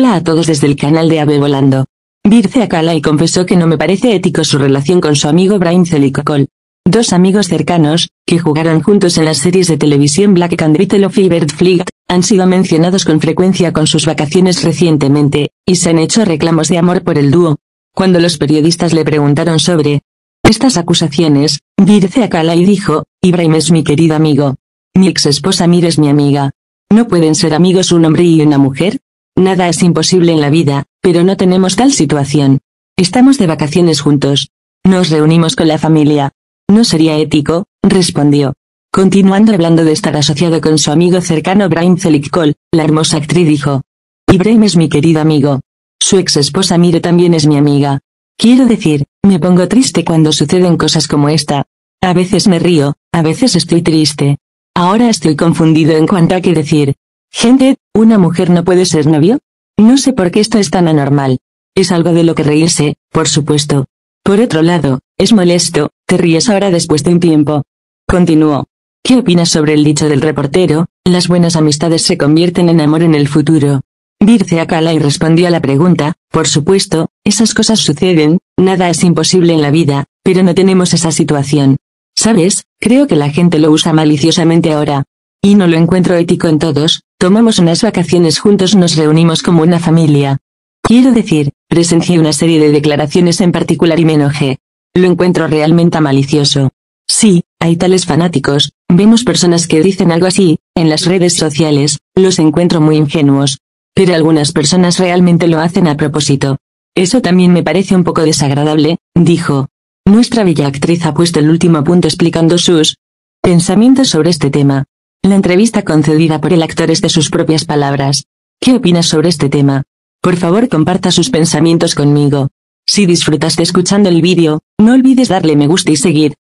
Hola a todos desde el canal de Ave Volando. Birce Akalai confesó que no me parece ético su relación con su amigo Brian Celicocol. Dos amigos cercanos, que jugaron juntos en las series de televisión Black and White y Bird Flight, han sido mencionados con frecuencia con sus vacaciones recientemente, y se han hecho reclamos de amor por el dúo. Cuando los periodistas le preguntaron sobre estas acusaciones, Birce Akalai dijo: Ibrahim es mi querido amigo. Mi ex esposa Mir es mi amiga. ¿No pueden ser amigos un hombre y una mujer? Nada es imposible en la vida, pero no tenemos tal situación. Estamos de vacaciones juntos. Nos reunimos con la familia. ¿No sería ético?, respondió. Continuando hablando de estar asociado con su amigo cercano Brian Celicocol, la hermosa actriz dijo: Ibrahim es mi querido amigo. Su ex esposa Mire también es mi amiga. Quiero decir, me pongo triste cuando suceden cosas como esta. A veces me río, a veces estoy triste. Ahora estoy confundido en cuanto a qué decir. Gente, ¿una mujer no puede ser novio? No sé por qué esto es tan anormal. Es algo de lo que reírse, por supuesto. Por otro lado, es molesto, te ríes ahora después de un tiempo. Continuó. ¿Qué opinas sobre el dicho del reportero? Las buenas amistades se convierten en amor en el futuro. Birce Akalai respondió a la pregunta: por supuesto, esas cosas suceden, nada es imposible en la vida, pero no tenemos esa situación. ¿Sabes? Creo que la gente lo usa maliciosamente ahora. Y no lo encuentro ético en todos. Tomamos unas vacaciones juntos, nos reunimos como una familia. Quiero decir, presencié una serie de declaraciones en particular y me enojé. Lo encuentro realmente malicioso. Sí, hay tales fanáticos, vemos personas que dicen algo así, en las redes sociales, los encuentro muy ingenuos. Pero algunas personas realmente lo hacen a propósito. Eso también me parece un poco desagradable, dijo. Nuestra bella actriz ha puesto el último punto explicando sus pensamientos sobre este tema. La entrevista concedida por el actor es de sus propias palabras. ¿Qué opinas sobre este tema? Por favor, comparta sus pensamientos conmigo. Si disfrutaste escuchando el vídeo, no olvides darle me gusta y seguir.